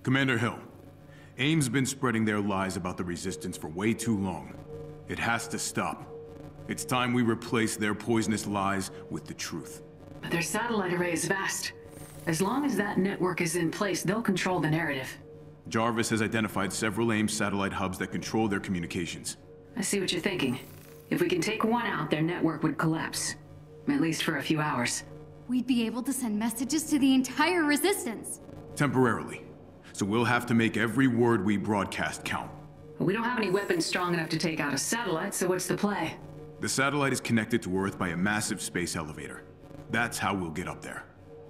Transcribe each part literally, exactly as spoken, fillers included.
Commander Hill, AIM's been spreading their lies about the Resistance for way too long. It has to stop. It's time we replace their poisonous lies with the truth. But their satellite array is vast. As long as that network is in place, they'll control the narrative. Jarvis has identified several AIM satellite hubs that control their communications. I see what you're thinking. If we can take one out, their network would collapse. At least for a few hours. We'd be able to send messages to the entire Resistance. Temporarily. So we'll have to make every word we broadcast count. We don't have any weapons strong enough to take out a satellite, so what's the play? The satellite is connected to Earth by a massive space elevator. That's how we'll get up there.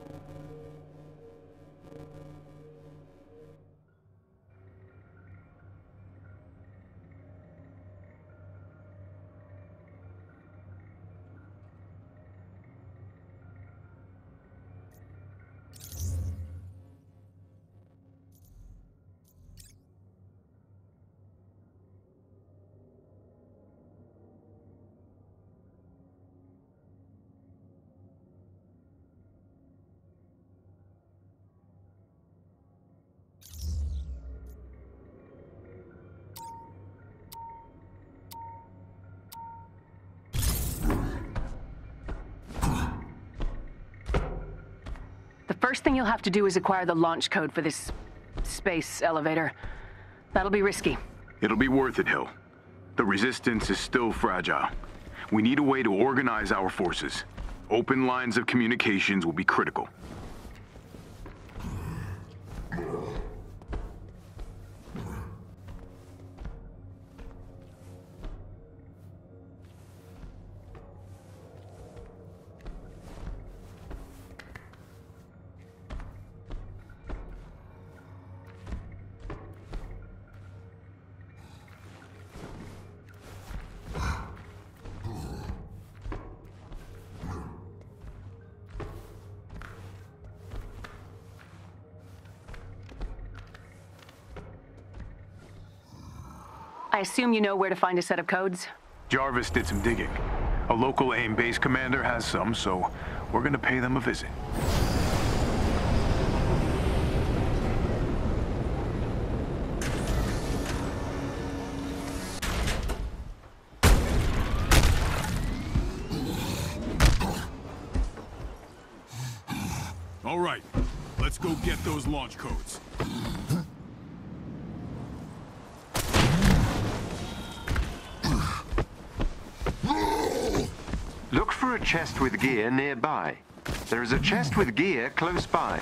The first thing you'll have to do is acquire the launch code for this space elevator. That'll be risky. It'll be worth it, Hill. The Resistance is still fragile. We need a way to organize our forces. Open lines of communications will be critical. I assume you know where to find a set of codes? Jarvis did some digging. A local AIM base commander has some, so we're gonna pay them a visit. All right, let's go get those launch codes. Look for a chest with gear nearby. There is a chest with gear close by.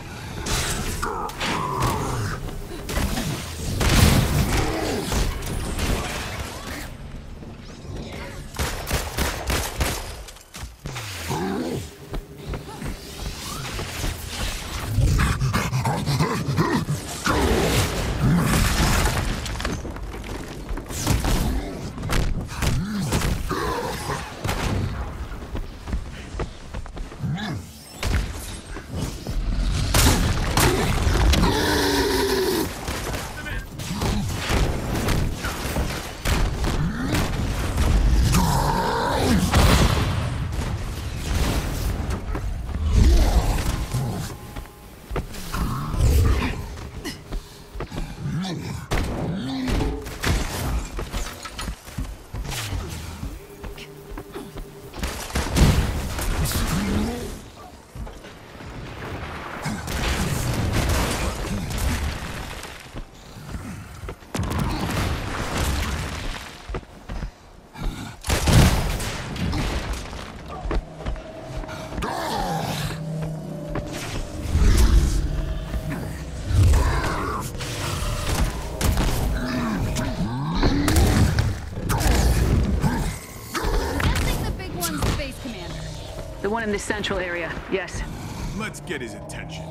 The one in the central area, yes. Let's get his attention.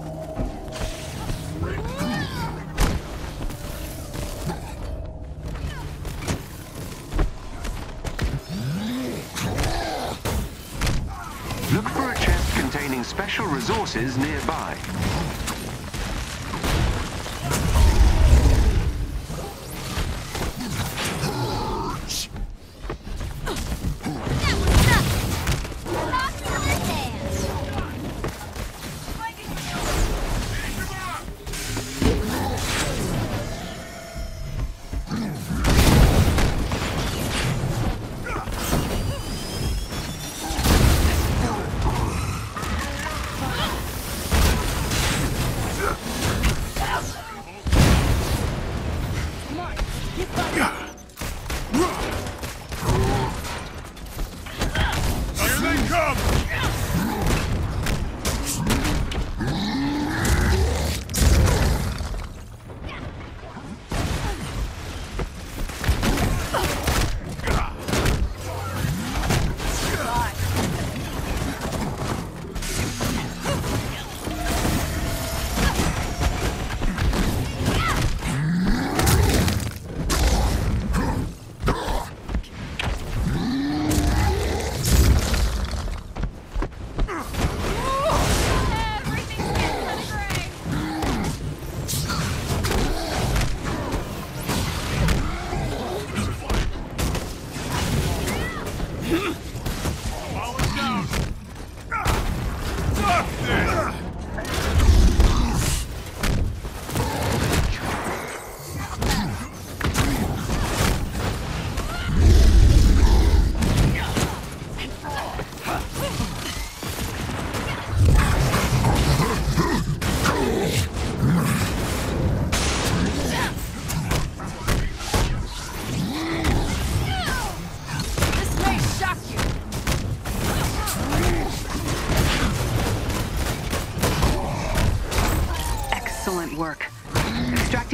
Look for a chest containing special resources nearby.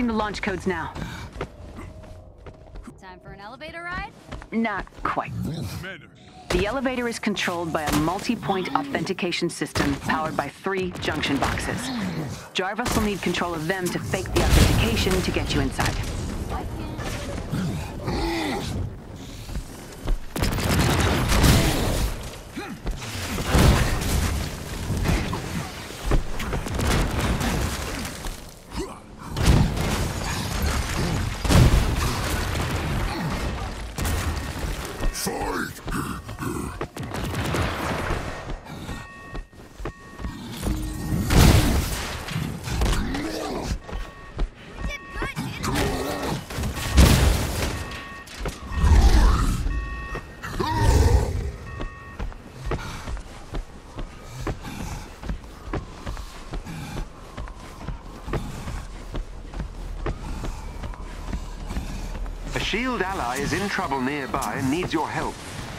Inputting the launch codes now. Time for an elevator ride? Not quite. The elevator is controlled by a multi-point authentication system powered by three junction boxes. Jarvis will need control of them to fake the authentication to get you inside. A SHIELD ally is in trouble nearby and needs your help.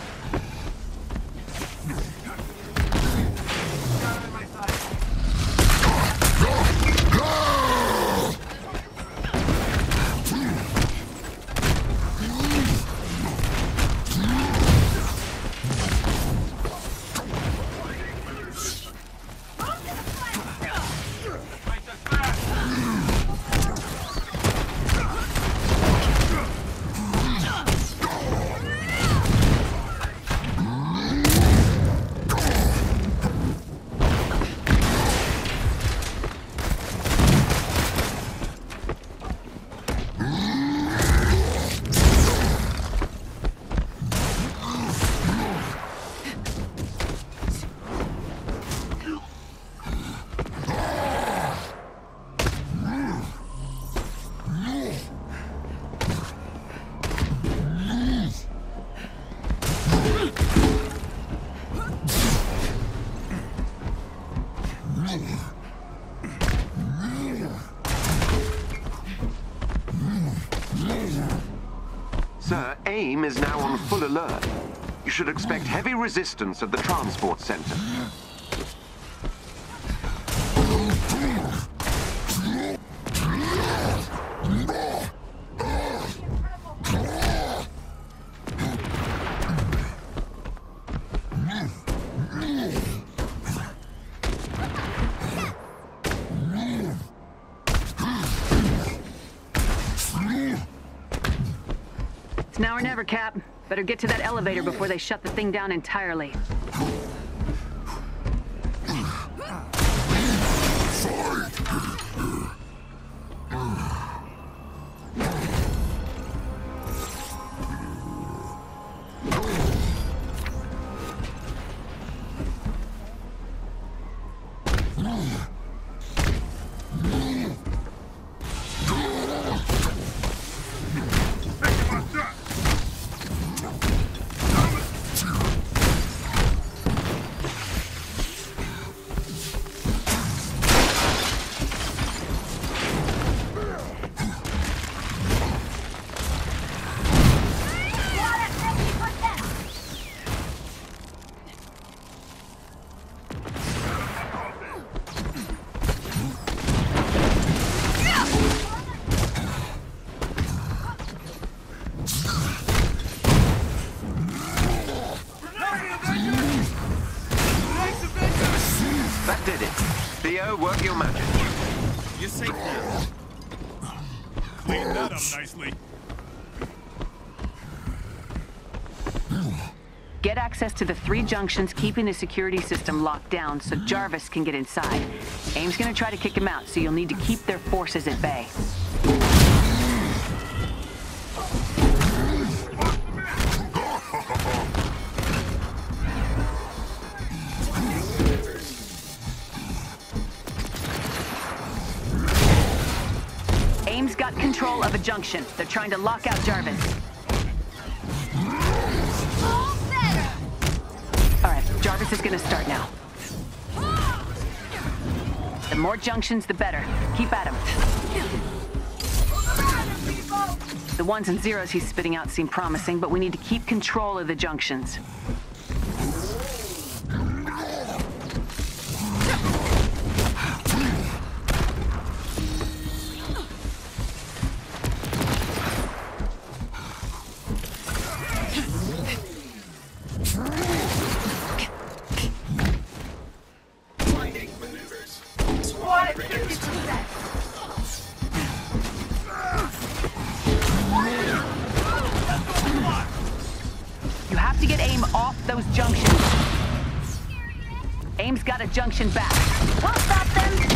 Sir, AIM is now on full alert. You should expect heavy resistance at the transport center. It's now or never, Cap. Better get to that elevator before they shut the thing down entirely. That did it. Theo, work your magic. You're safe now. Clean that up nicely. Get access to the three junctions, keeping the security system locked down so Jarvis can get inside. AIM's gonna try to kick him out, so you'll need to keep their forces at bay. AIM's got control of a junction. They're trying to lock out Jarvis. Alright, Jarvis is gonna start now. The more junctions, the better. Keep at him. The ones and zeros he's spitting out seem promising, but we need to keep control of the junctions. to get AIM off those junctions. AIM's got a junction back. We'll stop them.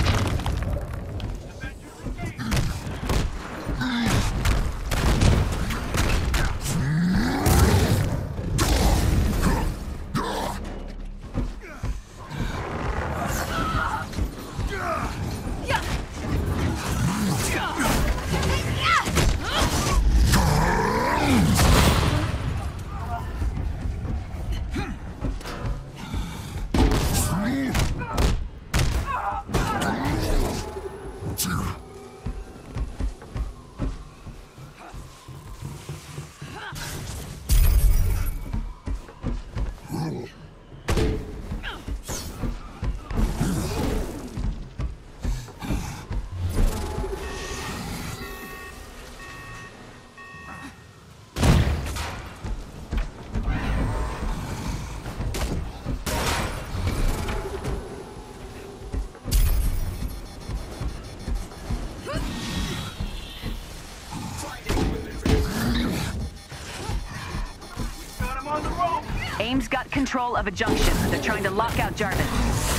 AIM's got control of a junction. They're trying to lock out Jarvis.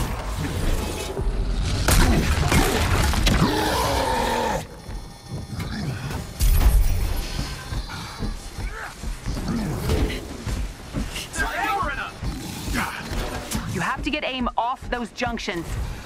You have to get AIM off those junctions.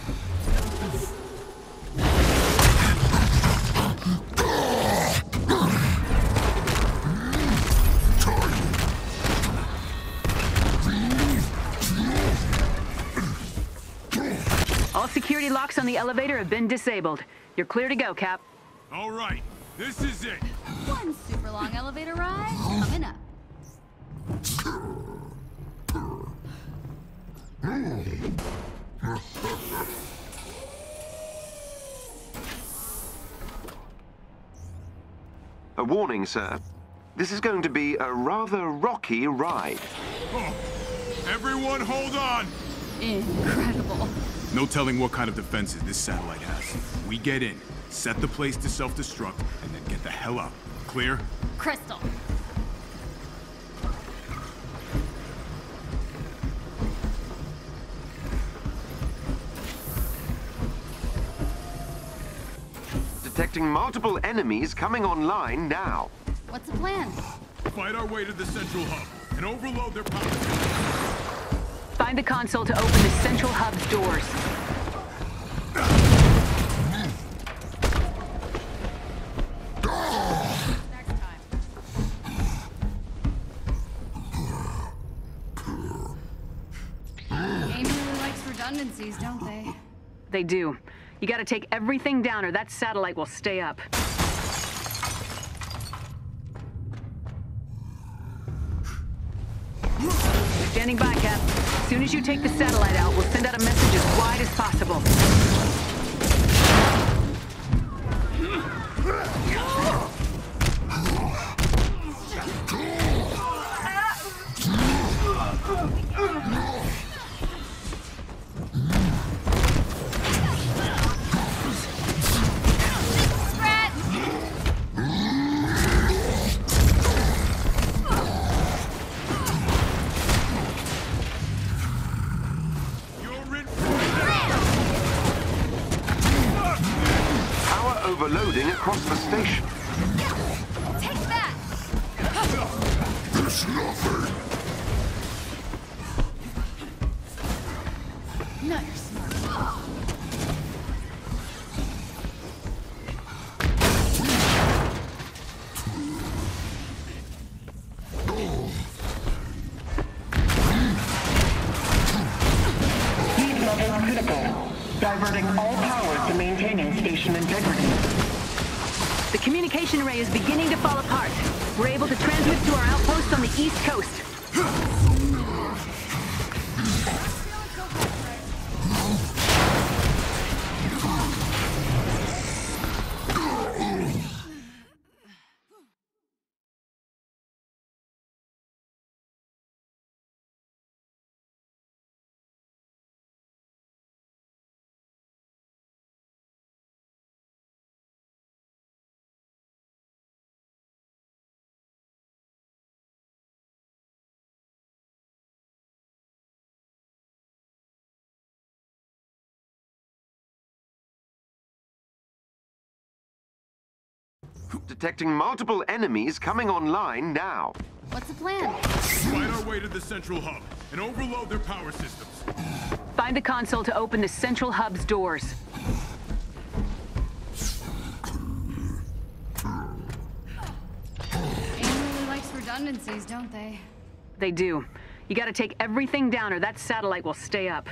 All security locks on the elevator have been disabled. You're clear to go, Cap. All right, this is it. One super long elevator ride coming up. A warning, sir. This is going to be a rather rocky ride. Oh, everyone hold on! Incredible. No telling what kind of defenses this satellite has. We get in, set the place to self-destruct, and then get the hell out. Clear? Crystal. Detecting multiple enemies coming online now. What's the plan? Fight our way to the central hub and overload their power. Find the console to open the central hub's doors. Next time. AIM really likes redundancies, don't they? They do. You gotta take everything down or that satellite will stay up. Standing by, Cap. As soon as you take the satellite out, we'll send out a message as wide as possible. Overloading across the station. Take that! There's nothing. No, you're smart. Heat level critical. Diverting all power to maintaining station integrity. The communication array is beginning to fall apart. We're able to transmit to our outpost on the East Coast. Detecting multiple enemies coming online now. What's the plan? Find our way to the central hub and overload their power systems. Find the console to open the central hub's doors. AIM really likes redundancies, don't they? They do. You gotta take everything down or that satellite will stay up.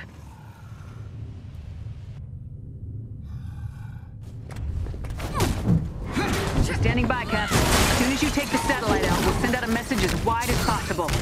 Standing by, Cap. As soon as you take the satellite out, we'll send out a message as wide as possible.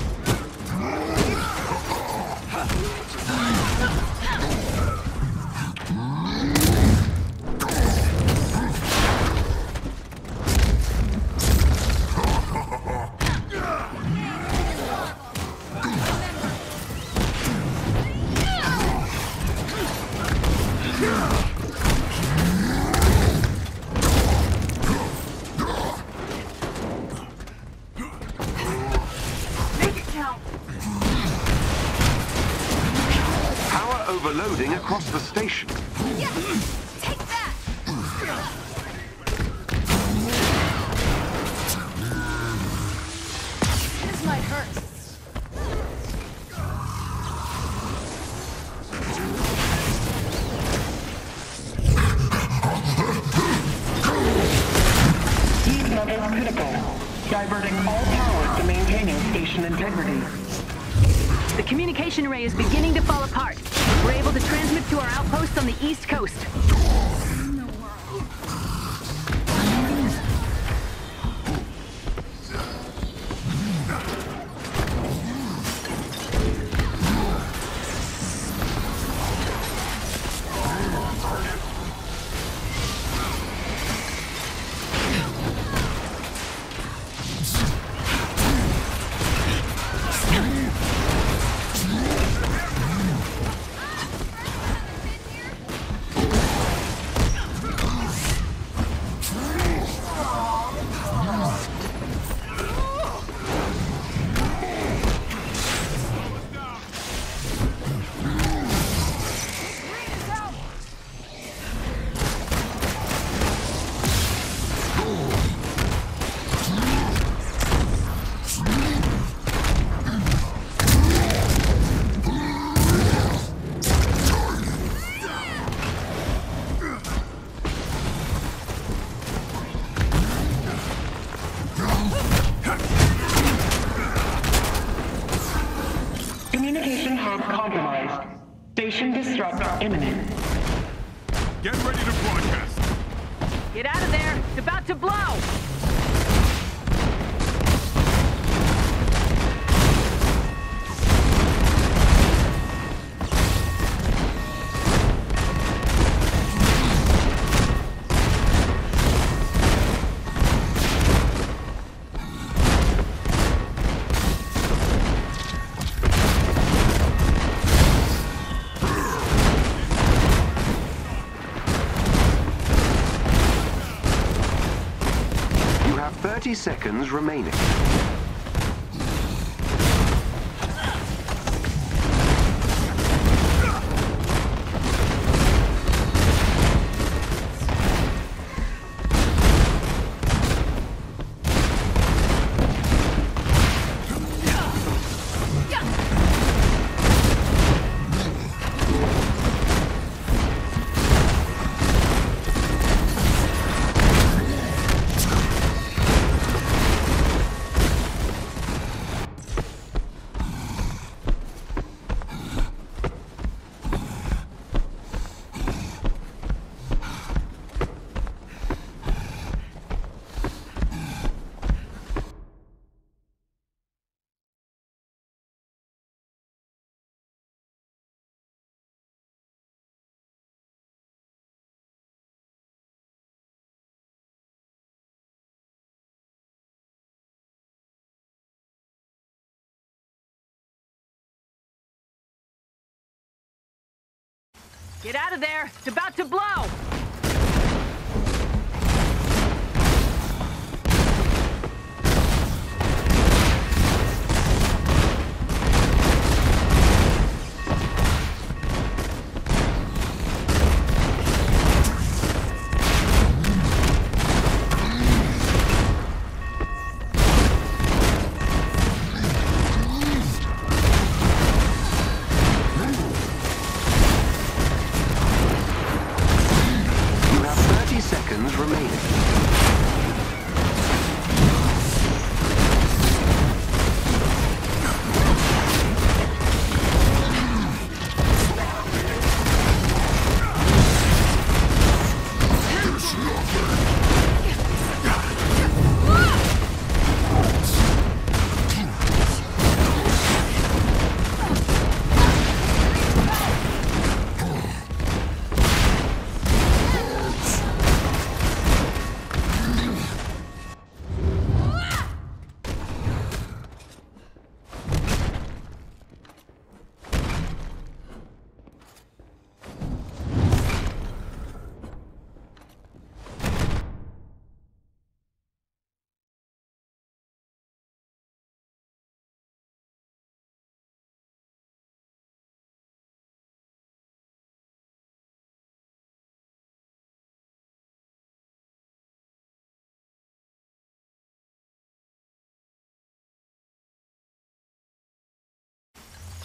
Power overloading across the station. Yeah! Take that! This might hurt. Heat level critical. Diverting all power to maintaining station integrity. The communication array is beginning to fall apart. We're able to transmit to our outposts on the East Coast. Communication hub compromised. Station disrupt imminent. Get ready to broadcast. Get out of there! It's about to blow! thirty seconds remaining. Get out of there! It's about to blow!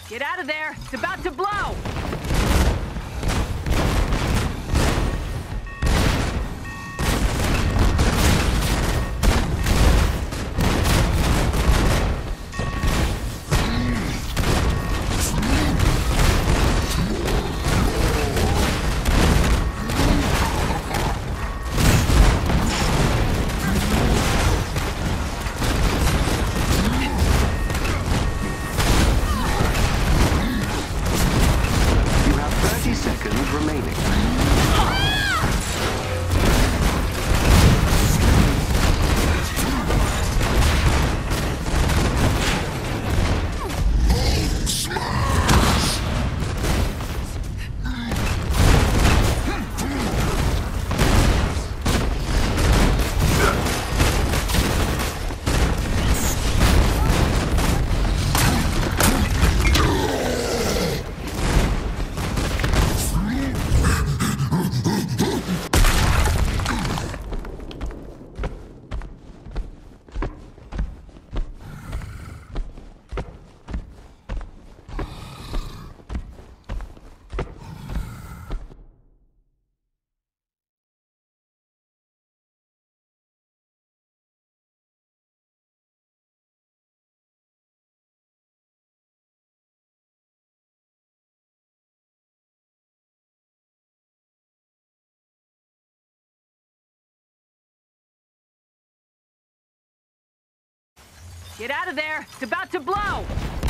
Get out of there! It's about to blow! Get out of there! It's about to blow!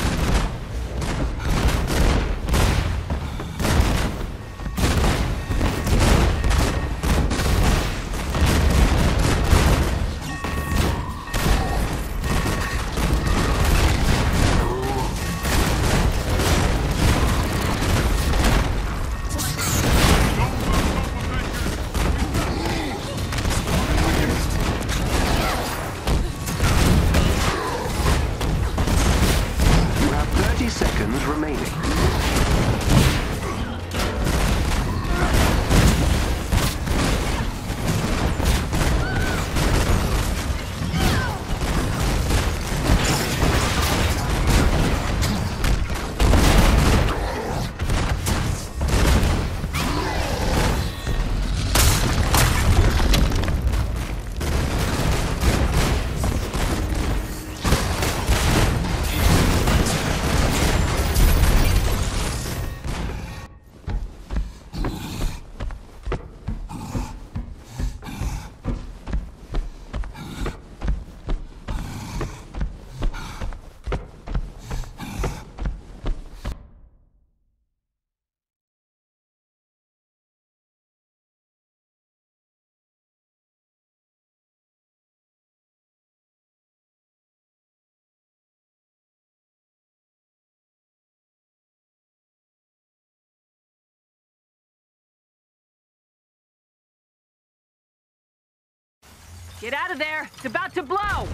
Get out of there! It's about to blow!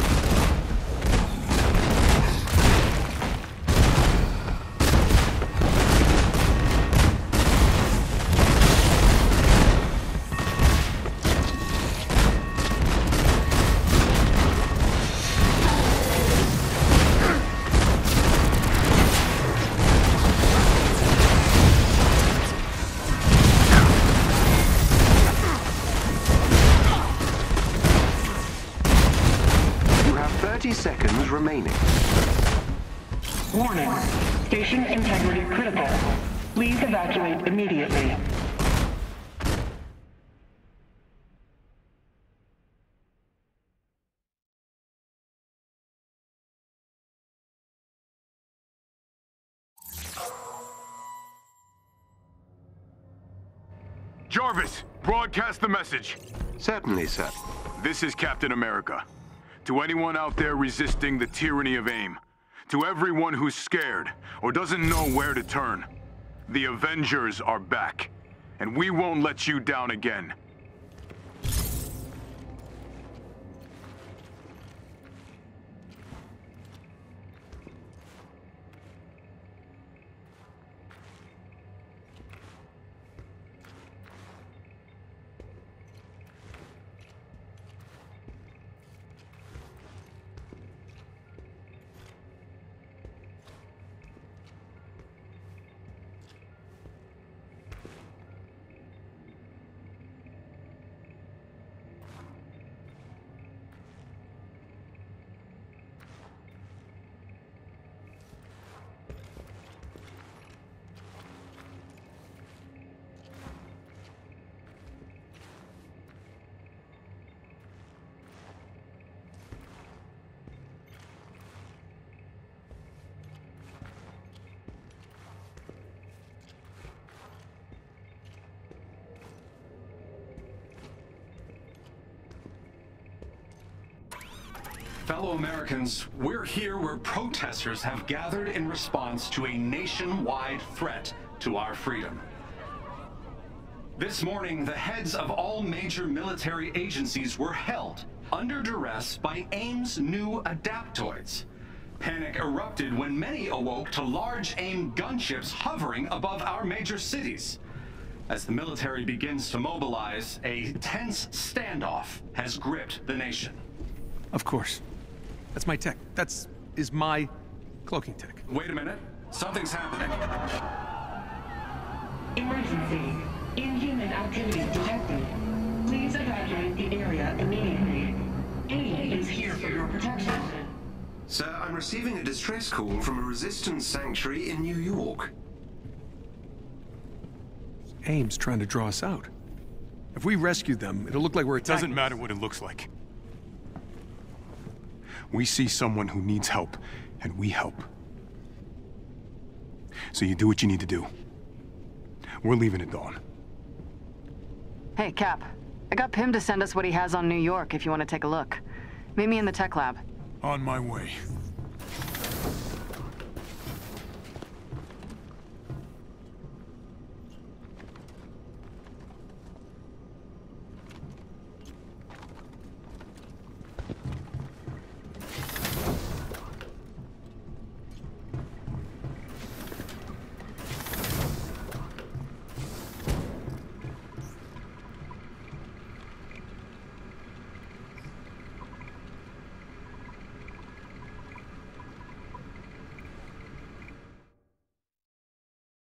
thirty seconds remaining. Warning. Station integrity critical. Please evacuate immediately. Jarvis, broadcast the message. Certainly, sir. This is Captain America. To anyone out there resisting the tyranny of AIM, to everyone who's scared or doesn't know where to turn, the Avengers are back, and we won't let you down again. fellow Americans, we're here where protesters have gathered in response to a nationwide threat to our freedom. This morning, the heads of all major military agencies were held under duress by AIM's new Adaptoids. Panic erupted when many awoke to large AIM gunships hovering above our major cities. As the military begins to mobilize, a tense standoff has gripped the nation. Of course. That's my tech. That's... is my cloaking tech. Wait a minute. Something's happening. Emergency. Inhuman activity detected. Please evacuate the area immediately. AIM is here for your protection. Sir, I'm receiving a distress call from a resistance sanctuary in New York. AIM's trying to draw us out. If we rescue them, it'll look like we're attacking... Doesn't matter what it looks like. We see someone who needs help, and we help. So you do what you need to do. We're leaving at dawn. Hey, Cap. I got Pym to send us what he has on New York if you want to take a look. Meet me in the tech lab. On my way.